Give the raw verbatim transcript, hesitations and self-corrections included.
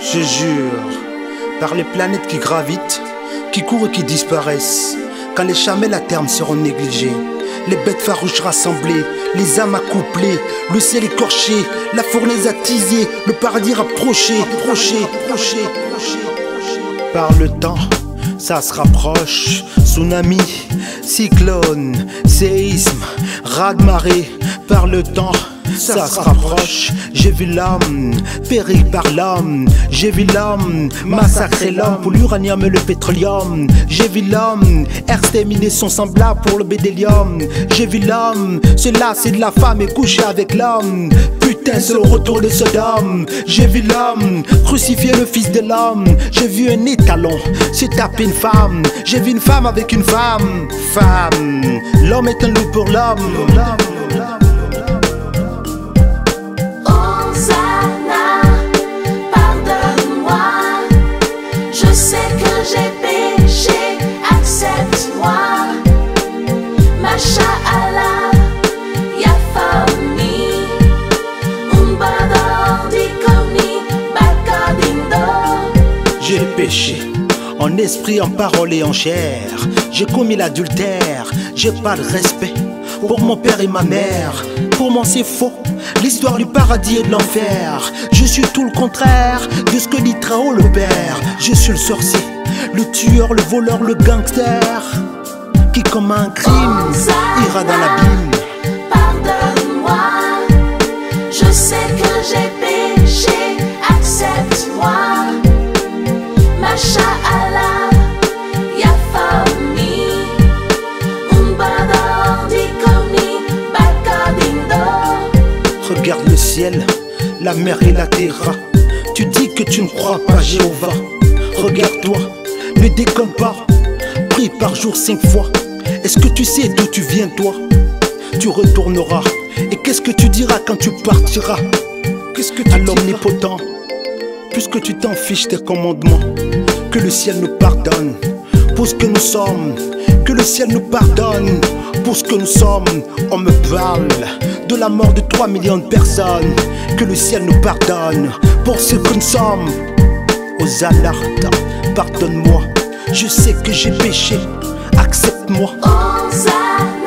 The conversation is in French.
Je jure, par les planètes qui gravitent, qui courent et qui disparaissent, quand les chamelles à terme seront négligées, les bêtes farouches rassemblées, les âmes accouplées, le ciel écorché, la fournaise attisée, le paradis rapproché, approché, approché, approché. Par le temps, ça se rapproche. Tsunami, cyclone, séisme, raz-de-marée. Par le temps, ça se rapproche. J'ai vu l'homme périr par l'homme. J'ai vu l'homme massacrer l'homme pour l'uranium et le pétroleum. J'ai vu l'homme exterminer son semblable pour le bédélium. J'ai vu l'homme se lasser de la femme et coucher avec l'homme. Putain, c'est le retour de Sodome. J'ai vu l'homme crucifier le fils de l'homme. J'ai vu un étalon se taper une femme. J'ai vu une femme avec une femme. Femme, l'homme est un loup pour l'homme. Je sais que j'ai péché, accepte-moi. Masha'Allah, ya fami, umbador di komi, bakadindo. J'ai péché, en esprit, en parole et en chair. J'ai commis l'adultère, j'ai pas de respect pour mon père et ma mère. Pour moi c'est faux, l'histoire du paradis et de l'enfer. Je suis tout le contraire de ce que dit Trao le père. Je suis le sorcier, le tueur, le voleur, le gangster, qui comme un crime ira dans l'abîme. Pardonne-moi, je sais que j'ai péché, accepte-moi. Masha'Allah, ya fami, umbador di komi, bakadindo. Regarde le ciel, la mer et la terre. Tu dis que tu ne crois pas Jéhovah. Regarde-toi, ne déconne pas. Prie par jour cinq fois. Est-ce que tu sais d'où tu viens toi? Tu retourneras. Et qu'est-ce que tu diras quand tu partiras? Qu'est-ce que tu à l'omnipotent, puisque tu t'en fiches des commandements, que le ciel nous pardonne pour ce que nous sommes. Que le ciel nous pardonne pour ce que nous sommes. On me parle de la mort de trois millions de personnes. Que le ciel nous pardonne pour ce que nous sommes. Aux alertes, pardonne-moi, je sais que j'ai péché, accepte-moi. Hosanna.